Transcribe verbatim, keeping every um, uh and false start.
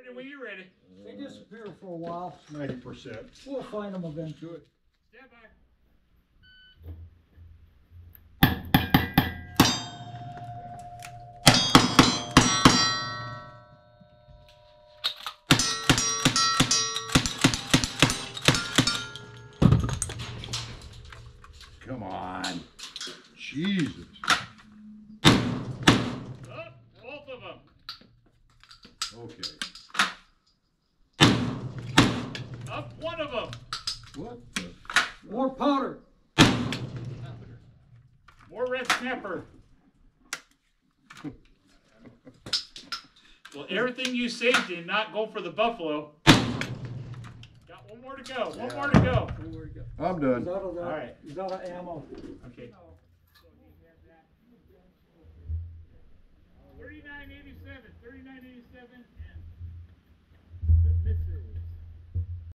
ready when you're ready. They disappear for a while. ninety percent. We'll find them eventually. Stand by. Come on. Jesus. Up, both of them. Okay. Up, one of them. What the? More powder. More red snapper. Well, everything you saved did not go for the buffalo. Got one more to go. One Yeah. more to go. There we go. I'm He's done. out of, the, All right. he's out of ammo. Okay.